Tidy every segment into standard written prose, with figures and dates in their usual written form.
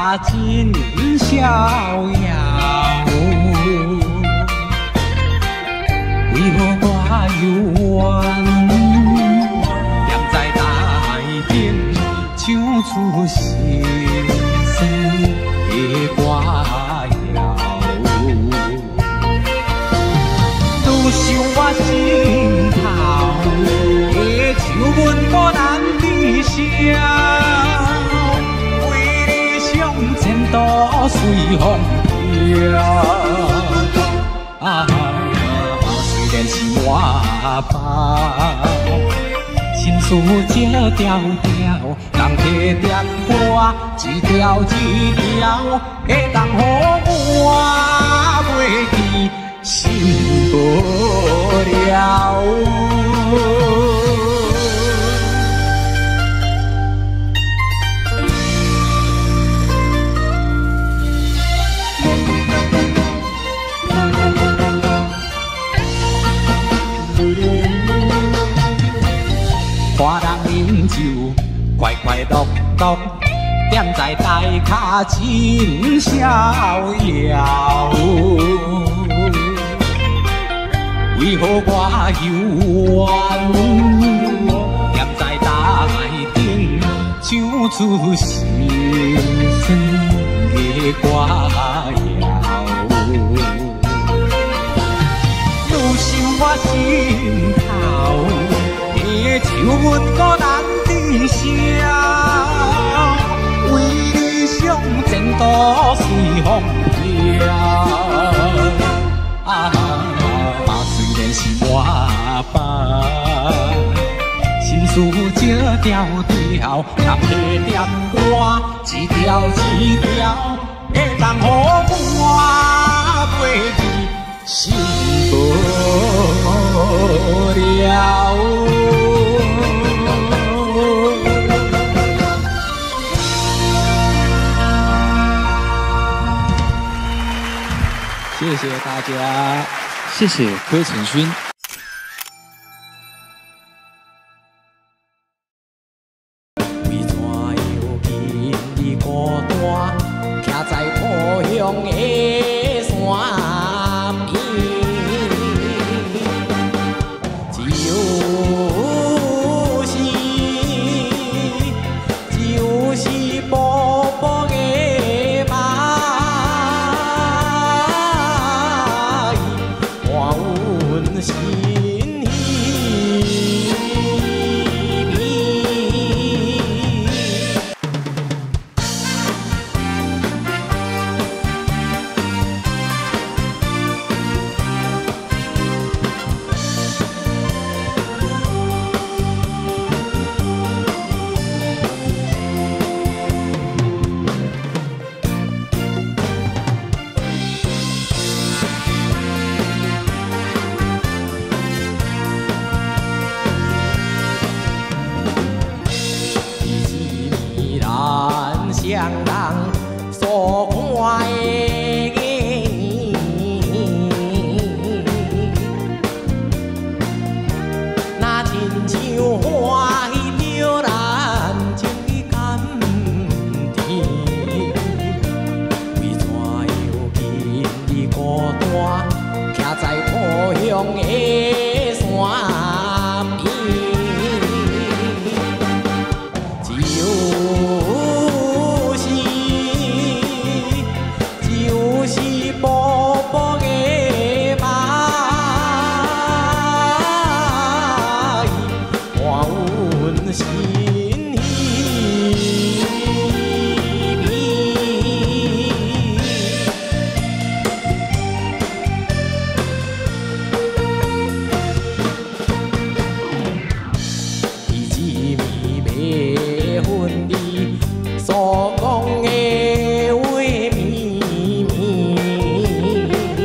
真逍遥。为何我犹原踮在台顶，唱出心酸的歌谣？愈想我心头的秋韵无难抵消，为理想前途随风飘。虽然是满腹心事这条条，人提点歌一条一条，会当予我袂记心无聊。看人饮酒，快快乐乐，踮在台脚真逍遥。为何我犹原踮在台顶，唱出心酸的歌谣？愈想我心头秋韵搁难抵消，为理想前途随风飘。虽然是满腹心事这条条，人提点歌一条一条，会当予我袂记心无聊。谢谢大家， 谢谢柯承勋。 为怎又今日孤单，徛在故乡的山边？就是薄薄的梦。心让人所看的那亲像花喜着咱情的甘甜，为怎又今日孤单，徛在故乡的山边？薄薄的梦，换阮心稀微，一字未分离所讲的话绵绵。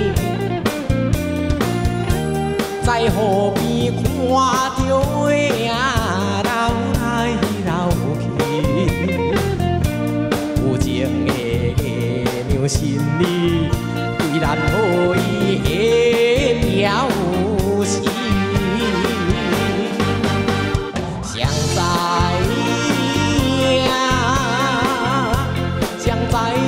在河边看着花啊流来流去，有情的娘心里对咱好意的表示，谁知影？谁知？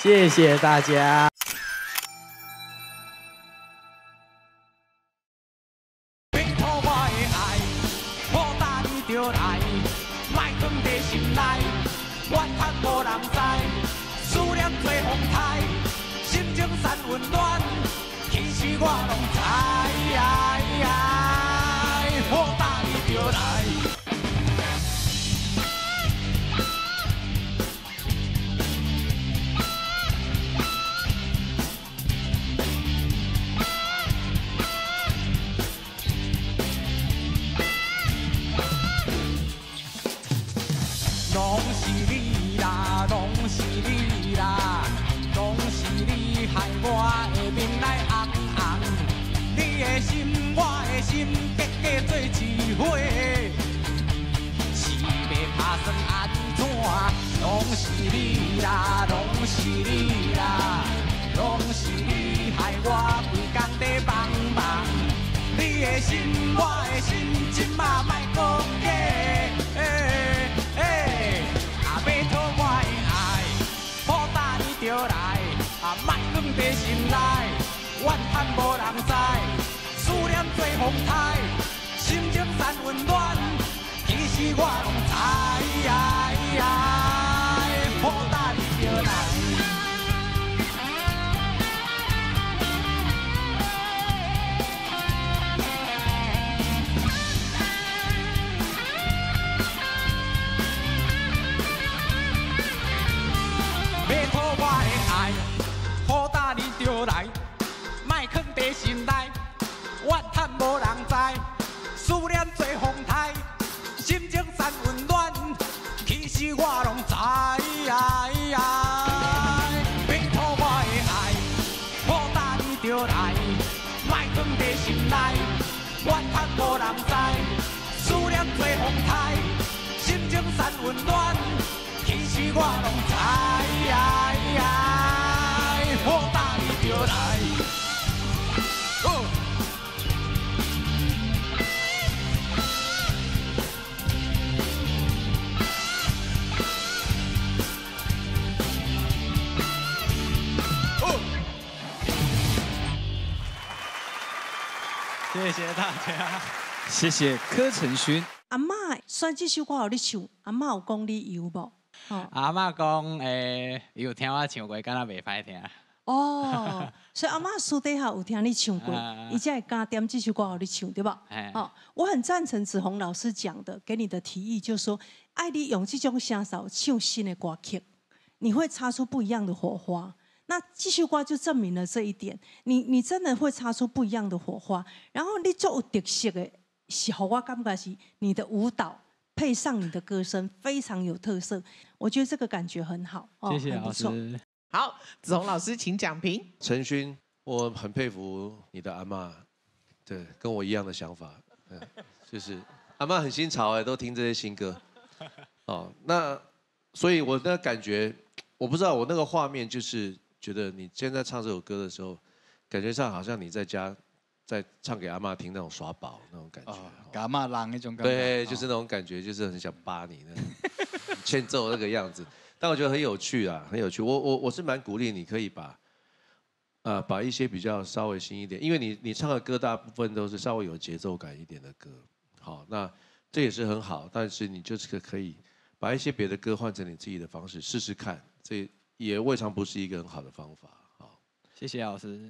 谢谢大家。 怨叹无人知，思念做风台，心情散温暖，其实我拢知，好大你就来。拢是你啦，拢是你啦，拢是你害我的面来红红。你的心，我的心，结结做一伙，是要打算安怎？拢是你啦，拢是你啦，拢是你害我规工在忙忙。你的心，我的心，今嘛莫讲假。就来，莫放在心内，怨叹无人知，思念做风台，心情散温暖，其实我拢知，好大你就来。好大你就来，莫藏在心内，怨叹无人知，思念做风台，心情散温暖，其实我拢知，别讨我的爱，好大你就来，莫藏在心内，怨叹无人知，思念做风台，心情散温暖，其实我拢知。好大你就来， 谢谢大家， 谢谢柯承勋。 阿嬷选这首歌互你唱，阿嬷有讲你有无？ 阿嬷讲，有听我唱过，敢若袂歹听。 哦，所以阿嬷私底下有听你唱过，伊才会敢点这首歌互你唱，对吧？哦，我很赞成子红老师讲的，给你的提议，就是说，爱你用这种声哨唱新的歌曲，你会擦出不一样的火花。那这首歌就证明了这一点，你真的会擦出不一样的火花。然后你最有特色的，是让我感觉是你的舞蹈配上你的歌声，非常有特色。我觉得这个感觉很好， 谢谢老师。 好，子红老师请讲评。 承勋，我很佩服你的阿嬷，对，跟我一样的想法，就是阿嬷很新潮都听这些新歌，哦，那所以我那感觉，我不知道我那个画面就是觉得你现在唱这首歌的时候，感觉上好像你在家在唱给阿嬷听那种耍宝那种感觉， 给阿嬷让那种感觉， 对，就是那种感觉，就是很想扒你那种欠揍那个样子。但我觉得很有趣啊，很有趣。我是蛮鼓励你可以把一些比较稍微新一点，因为你唱的歌大部分都是稍微有节奏感一点的歌，好，那这也是很好。但是你就是可以把一些别的歌换成你自己的方式试试看，这也未尝不是一个很好的方法。好， 谢谢老师。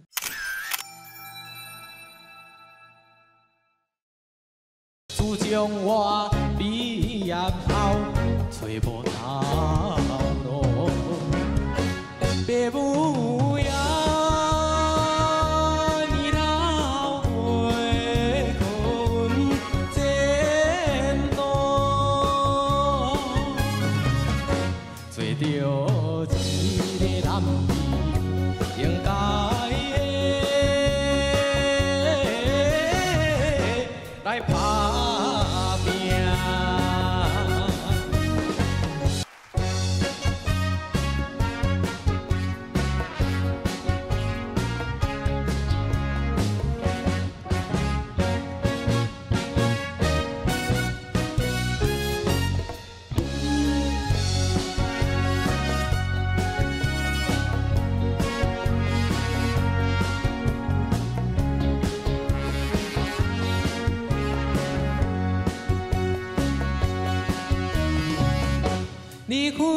自从我毕业后，找无头路，父母也年老岁困前路，做着一个男儿应该的来打。 离开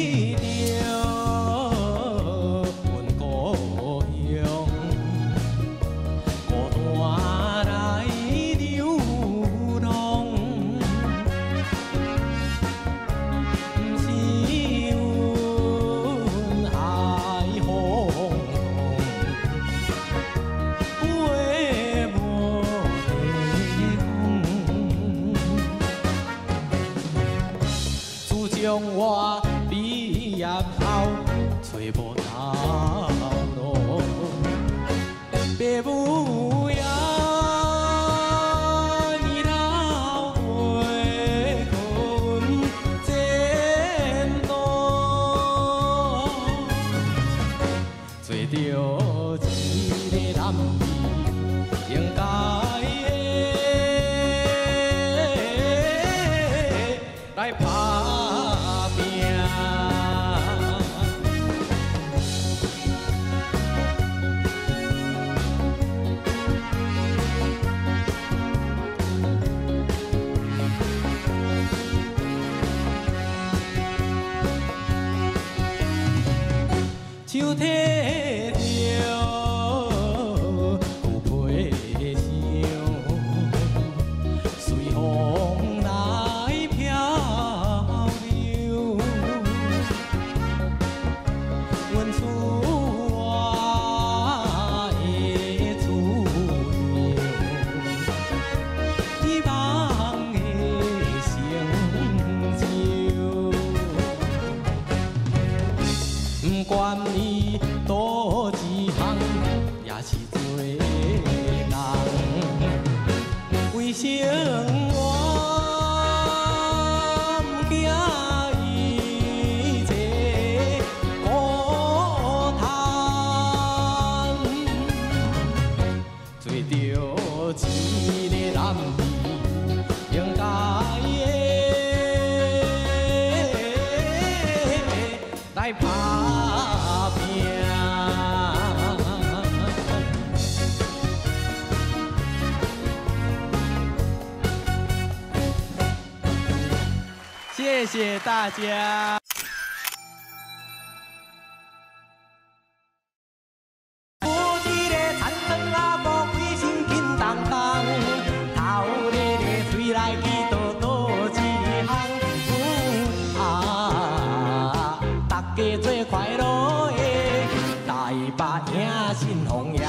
着阮故乡，孤单来流浪，不是阮爱轰动，话无地讲，自从我毕业后找无头路，父母也年老陪阮前途，做着一个男儿应该的来打拼。手提着旧皮箱，随风来漂流。阮厝我的厝庙，希望的成就。不管你倒一项，也是做人。为生活不惊一切孤单，做着一个男儿应该的来打拼。谢谢大家。有一个田庄仔无规身紧重重，头咧咧嘴来去倒一项。大家做快乐的台北迎新丰夜。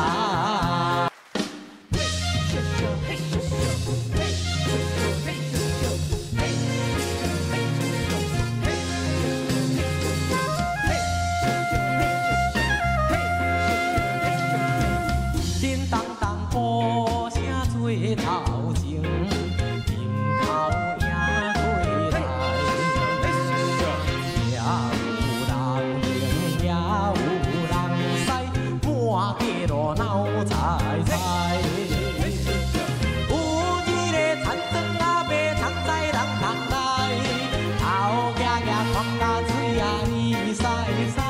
叮当当鼓声做头前，迎头迎过来，也有人迎，也有人驶，满街路闹彩彩。有一个田庄仔卖葱菜人人来，头夹夹看甲水啊易驶驶。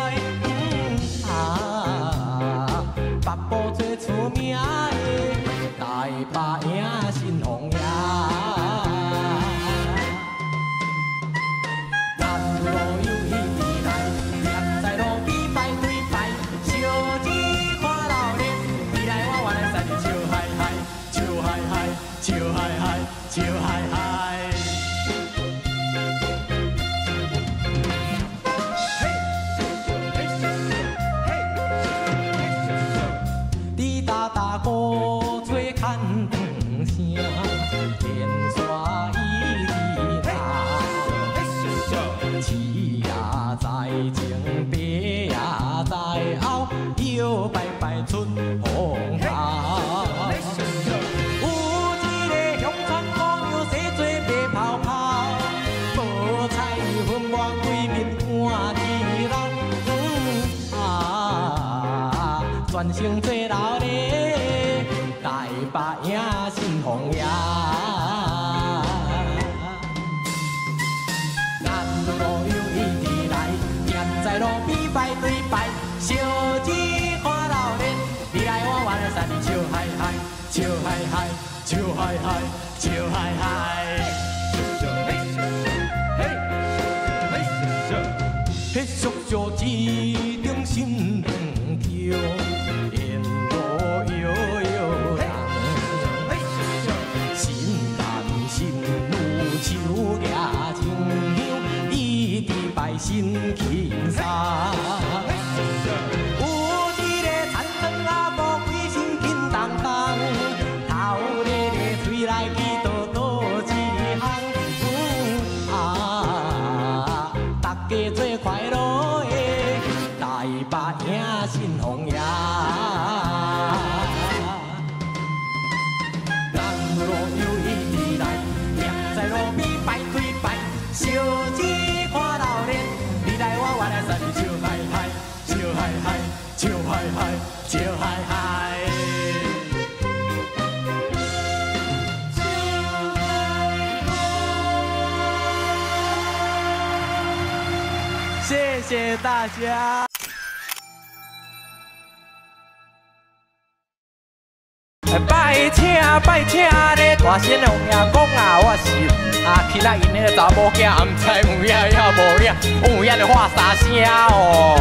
北部最出名的台北迎新丰夜，男女老幼一起来，站在路边排队排，烧钱看热闹，你来我往来三日笑嗨嗨，笑嗨嗨，笑嗨嗨，笑嗨嗨。大鼓吹牵声，连刷一地打，市也在前，白也在后，摇摆摆春风头。有一个乡村姑娘，洗做白泡泡，无彩粉抹规面看起老。全城做闹咧，台北迎新丰夜。男女老幼一起来，站在路边排队排，烧钱看热闹，你来我往的三日笑嗨嗨，笑嗨嗨，笑嗨嗨，笑嗨嗨。 小池中心两桥，沿路摇摇人，心淡心如手举清香，一直拜神轻松。有一个田庄啊，无几身轻重重，头咧咧嘴来去叨叨一项。大家做快乐的台北迎新丰夜。南路又一直来，站在路边排队排，小子看老练，你来我来三日笑嗨嗨，笑嗨嗨，笑嗨嗨，笑嗨嗨。谢谢大家。拜请拜请咧，大仙王爷讲啊，我是起来因个查某囝，毋知有影也无影，有影就喊三声哦。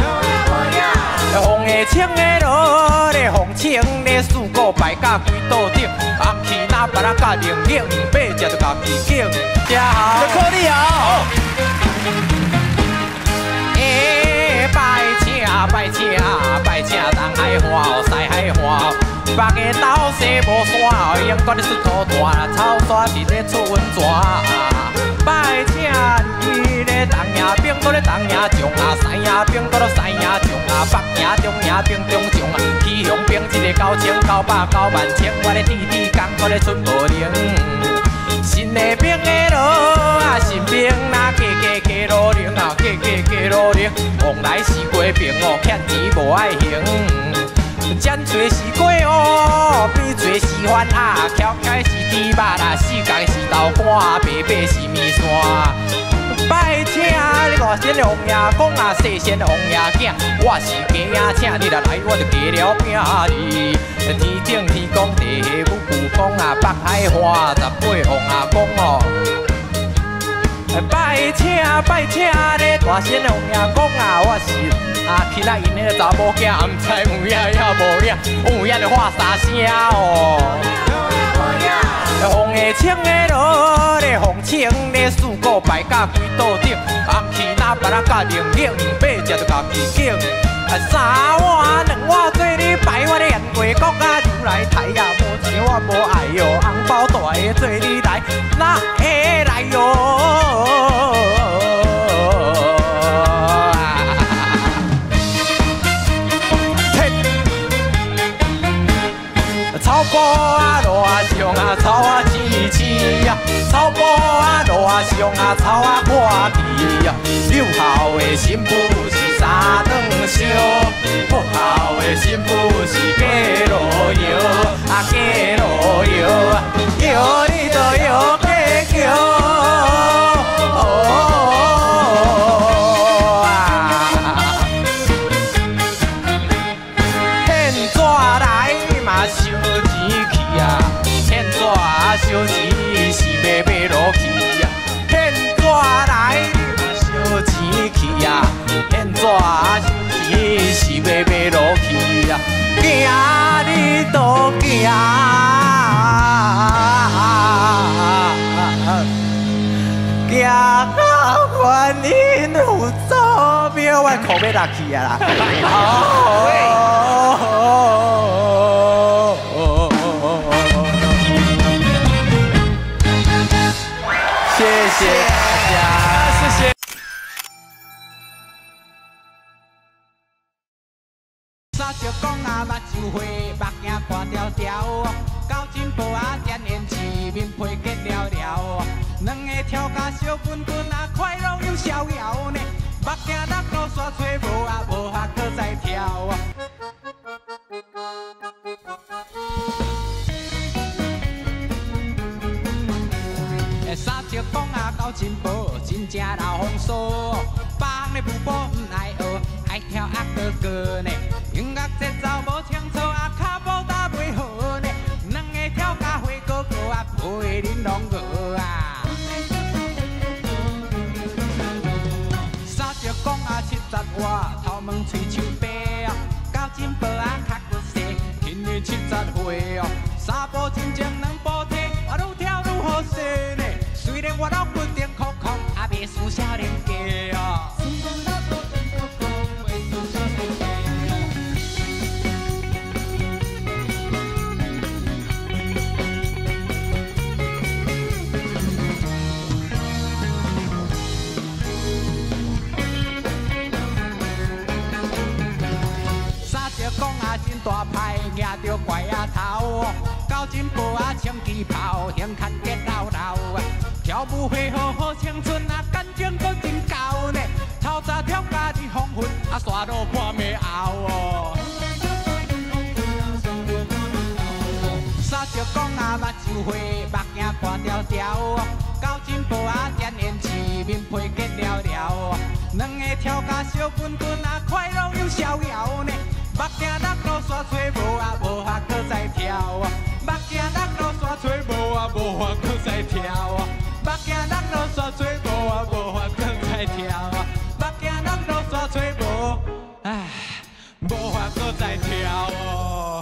红的青的罗咧，红青咧，四个摆甲规桌顶，红旗那把咱甲零零八只就家己敬，吃好。可你好。拜请拜请拜请，东海花哦，西海花哦，别个斗西无山哦，永远咧出土炭，草沙伫咧出温泉。拜请伊咧东营边搁咧东营种啊，西营边搁咧西营种啊，北营中营边中种啊，起向边一个9000、900、90000，我咧滴滴工搁咧出无零。新的兵的路啊，新兵那加路零啊，加路零，往来是过兵哦，欠钱无爱还。捡做是过哦，变做是番啊，翘起是猪肉啦，四角是豆干，白白是面线。拜请你大仙王爷公啊，细仙王爷囝，我是鸡仔，请你来来，我就加了饼哩。天顶天公地下武夫公啊，北海花18王阿公哦。拜请拜请咧，大仙王爷公啊，我是起来因个查某囝，毋知有影也无影，有影就喊三声哦。红的青的罗咧，红青咧，四个摆甲规桌顶，红旗那把咱甲零零八只就家己敬。三碗两碗做你摆，我咧烟花国啊，入来台啊，无钱我无爱哟，红包大个做你来，哪会来哟？草埔啊，路啊上啊，草啊青青呀，草埔啊，路啊上啊，草啊看甜呀。有孝的新妇是三顿烧，不孝的新妇是假路摇啊，假路摇啊，摇你就摇假桥。小钱是要买落去呀，现纸来小钱去呀，现纸小钱是要买落去呀，行你都行，行到观音有祖庙，我裤要落去啊啦！谢谢大家，谢谢。三石公啊，目睭花，目镜看条条，高金宝啊，点胭脂，面皮结了了，两个跳甲小滚滚啊，快乐又逍遥呢。目镜落雨煞吹无啊，无下搁再跳啊。三石公啊，高金宝，真正老风骚，别项的舞步唔爱学，爱跳阿哥哥呢。音乐节奏无清楚啊，脚步打袂好呢。两个跳甲花哥哥啊，陪恁拢学啊。三石公啊，70 我头毛喙手白哦，到金箔啊较骨细，今年70岁哦，三步真正两步踢，我愈跳愈好势呢。虽然我老骨顶空空，也袂输少年家哦。 讲啊真大派，抓着怪啊头哦，到金箔啊穿旗袍，胸牵结老老啊，跳舞会好好青春啊，感情阁真够呢，透早跳甲日黄昏，啊刷到半暝后哦。三石讲啊目睭花，目镜挂条条哦，到金箔啊点胭脂，面皮结了了哦，两个跳甲小滚滚啊，快乐又逍遥呢。 目镜落落山吹无啊，无法搁再跳啊！目镜落落山吹无啊，无法搁再跳啊！目镜落落山吹无啊，无法搁再跳啊！目镜落落山吹无，唉，无法搁再跳哦。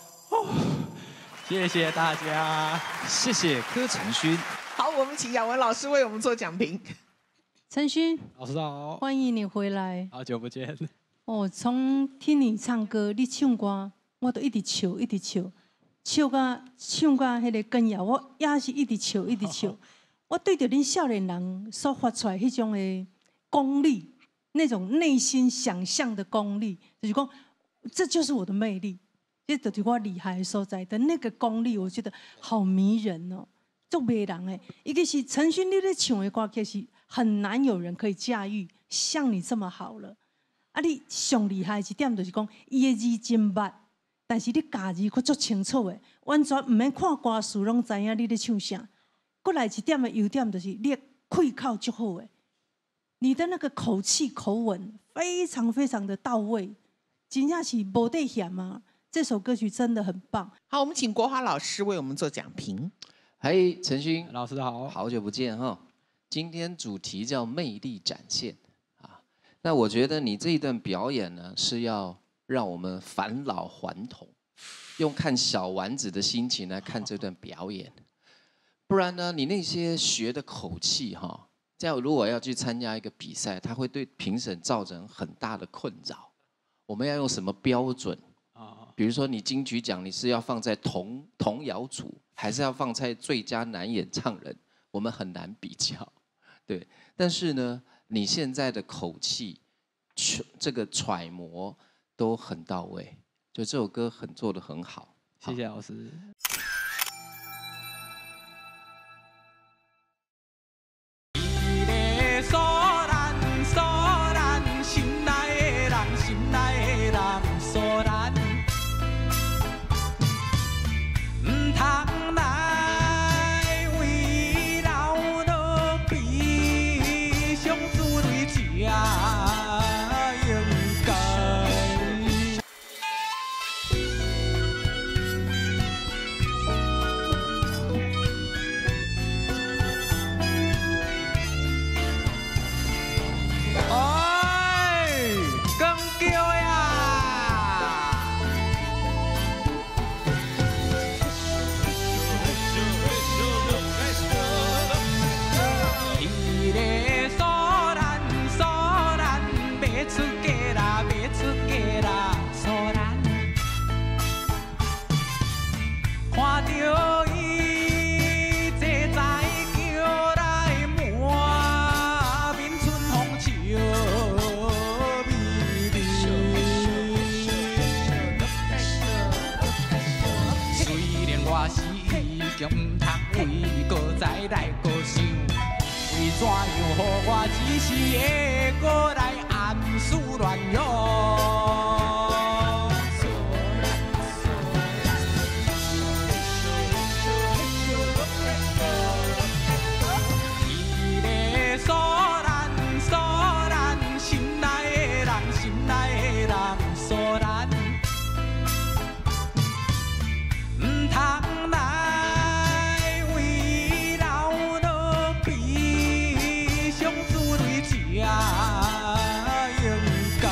谢谢大家， 谢谢柯承勋。 好，我们请雅文老师为我们做讲评。 承勋， 老师好， 欢迎你回来。 好久不见。 哦，从听你唱歌，你唱歌，我都一直笑，一直笑，唱到迄个根谣，我也是一直笑，一直笑。我对着恁少年人所发出来迄种的功力，那种内心想象的功力，就是讲，这就是我的魅力，这就是我厉害的所在的那个功力，我觉得好迷人哦，足迷人的。一个是承勋你咧唱的歌，其实很难有人可以驾驭像你这么好了。 啊！你上厉害一点就是讲，伊的字真密，但是你教字佫足清楚的，完全唔免看歌词，拢知影你咧唱啥。佫来一点的优点就是，你的开口足好的，你的那个口气口吻非常非常的到位，真正是无得嫌啊！这首歌曲真的很棒。 好，我们请国华老师为我们做讲评。 嘿，承勋老师好， 好久不见哈！今天主题叫魅力展现。 那我觉得你这一段表演呢，是要让我们返老还童，用看小丸子的心情来看这段表演。不然呢，你那些学的口气哈，这样如果要去参加一个比赛，它会对评审造成很大的困扰。我们要用什么标准？比如说你金曲奖，你是要放在童谣组，还是要放在最佳男演唱人？我们很难比较，对。但是呢。 你现在的口气，这个揣摩都很到位，就这首歌做得很好。 谢谢老师。 强唔通为搁再来搁想，为怎样予我一时会搁来暗思乱用？伊咧索咱心内的人，心内的人索咱。 应该。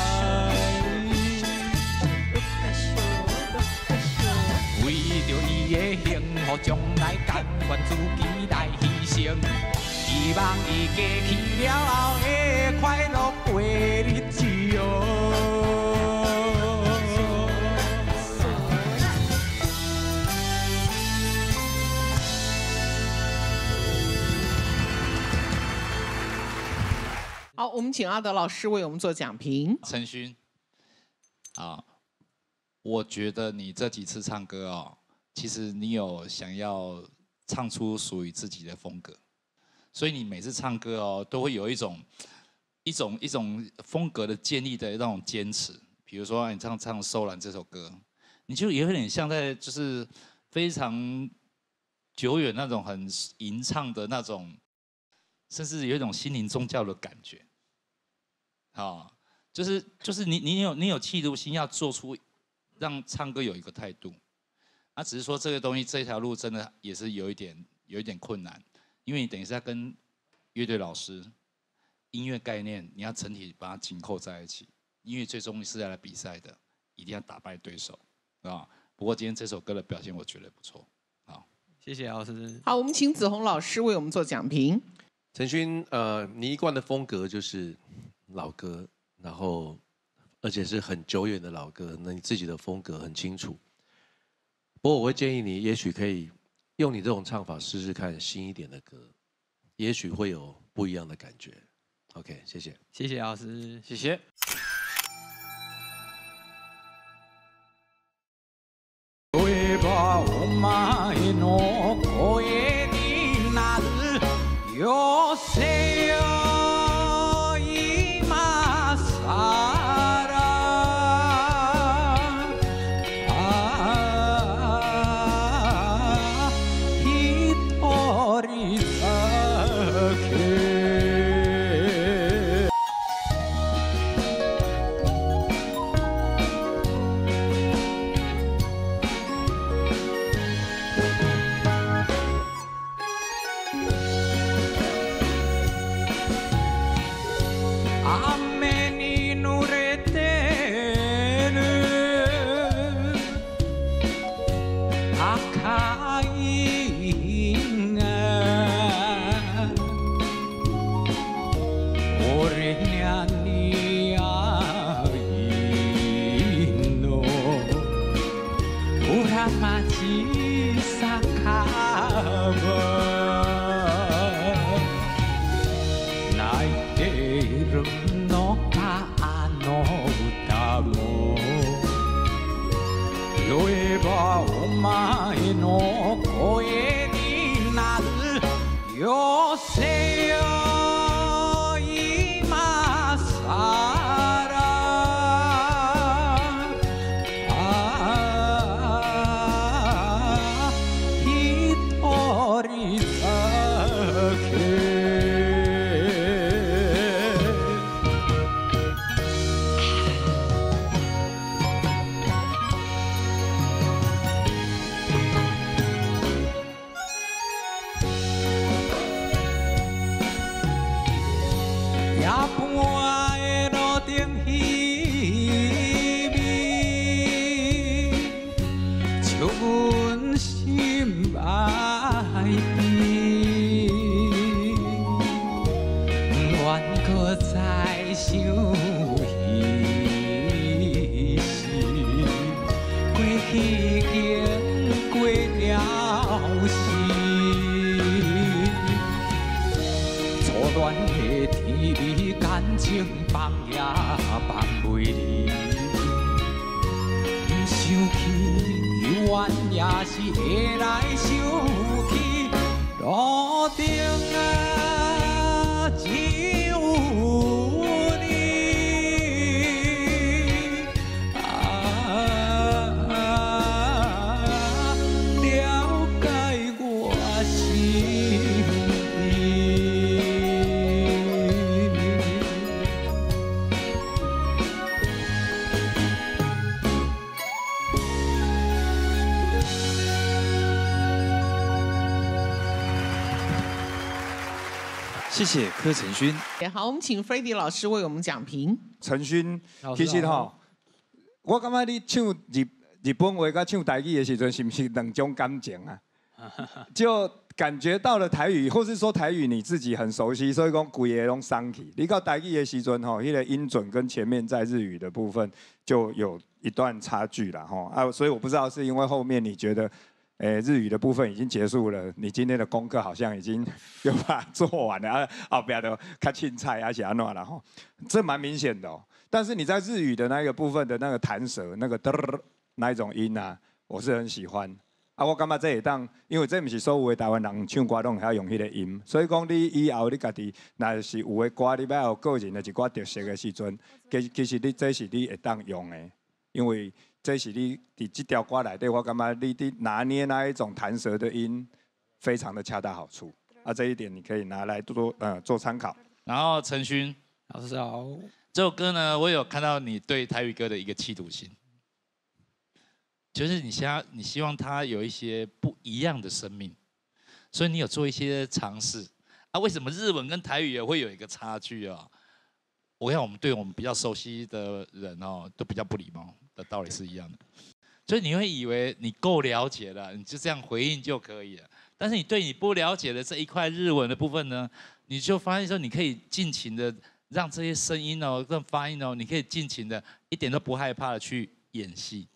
予将来甘愿自己来牺牲。希望伊过去了后会快乐过日子哦。 好，我们请阿德老师为我们做讲评。 陈勋，啊，我觉得你这几次唱歌哦，其实你有想要唱出属于自己的风格，所以你每次唱歌哦，都会有一种风格的建立的那种坚持。比如说你唱《收兰》这首歌，你就也有点像在就是非常久远那种很吟唱的那种。甚至有一种心灵宗教的感觉，就是你有企图心，要做出让唱歌有一个态度，只是说这个东西这条路真的也是有一点困难，因为你等于是要跟乐队老师、音乐概念，你要整体把它紧扣在一起，因为最终是要来比赛的，一定要打败对手，啊。不过今天这首歌的表现我觉得不错，好， 谢谢老师。 好，我们请子红老师为我们做讲评。 陈勋，你一贯的风格就是老歌，然后而且是很久远的老歌，那你自己的风格很清楚。不过我会建议你，也许可以用你这种唱法试试看新一点的歌，也许会有不一样的感觉。OK， 谢谢。 谢谢老师，谢谢。 谢谢柯承勋。 也好，我们请 Freddie 老师为我们讲评。 承勋，其实吼，我感觉你唱日本话甲唱台语的时阵，是不是两种感情啊？ 就感觉到了台语，或是说台语你自己很熟悉，所以讲规个拢送去。你到台语的时阵吼，那个音准跟前面在日语的部分就有一段差距啦吼啊，所以我不知道是因为后面你觉得，日语的部分已经结束了，你今天的功课好像已经有把它做完了啊，后边的较凊彩而且安怎啦吼，这蛮明显的哦。但是你在日语的那个部分的那个弹舌那个那一种音啊，我是很喜欢。啊，我感觉这会当，因为这不是所有的台湾人唱歌拢会晓用迄个音，所以讲你以后你家己，若是有的歌你要有个人的一寡特色的时阵，其实你这是你会当用的，因为这是你伫这条歌内底，我感觉你拿捏那一种弹舌的音，非常的恰到好处。啊，这一点你可以拿来做参考。 然后陈勋老师好， 这首歌呢，我有看到你对台语歌的一个企图心。就是你希望它有一些不一样的生命，所以你有做一些尝试啊。为什么日文跟台语也会有一个差距啊？我看我们对我们比较熟悉的人哦，都比较不礼貌的道理是一样的。所以你会以为你够了解了，你就这样回应就可以了。但是你对你不了解的这一块日文的部分呢，你就发现说你可以尽情的让这些声音哦、跟发音哦，你可以尽情的一点都不害怕的去演戏。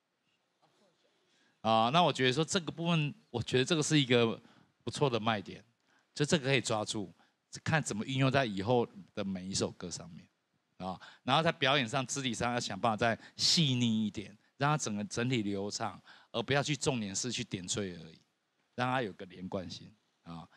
啊，那我觉得说这个部分，我觉得这个是一个不错的卖点，就这个可以抓住，看怎么运用在以后的每一首歌上面，啊，然后在表演上、肢体上要想办法再细腻一点，让它整体流畅，而不要去重点是去点缀而已，让它有个连贯性啊。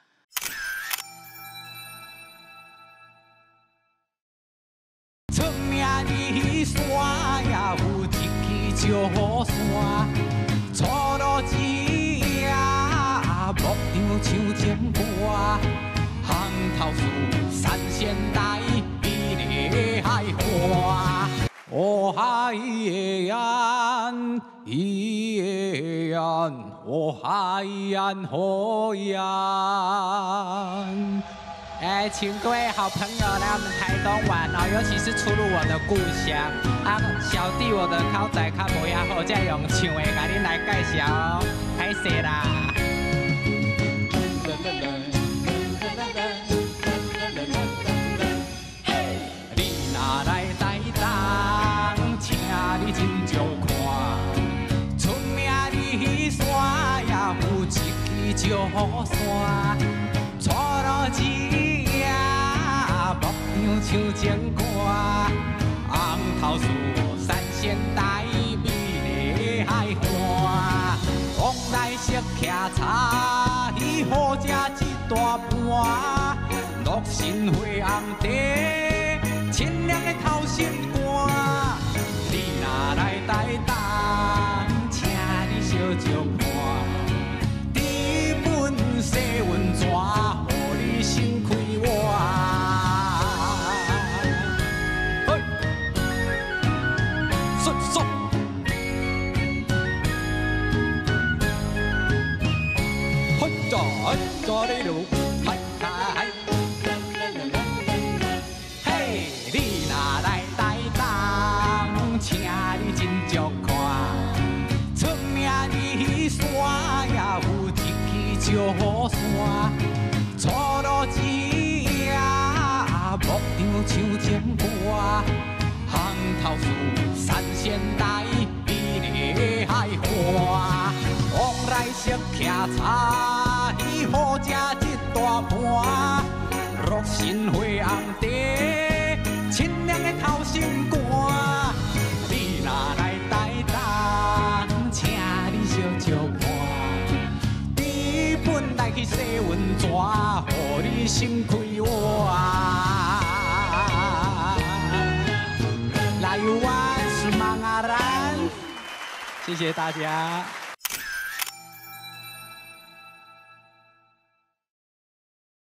出名的山也有一支石山。初路一夜，牧场唱情歌，行头树山仙台，美丽海花。哦海岸，伊的岸，哦海岸好岸。请各位好朋友来我们台东玩哦，尤其是出入我的故乡啊，小弟我的口才较无遐好，才用唱的甲恁来介绍哦，歹势啦。你若来台东，请你真少看，出名的山也有一支石山，初路一夜，牧场唱情歌，红头树山仙台，美丽海岸，往来色徛茶，鱼好食一大盘，乐神花红茶，清凉的头心肝。你若来台东，请你小酒看，治本洗温泉，互你心开活。做你路，嘿，你若来台东，请你真足看，出名的山也有一支石山，初路一夜，牧场唱情歌，红头树山仙台，美丽海岸，往来色徛茶，鱼好食一大盘，乐神花红茶，清凉的头心肝。你若来台东，请你小酒看，治本来去洗温泉，互你心开活。来玩是茫然。谢谢大家。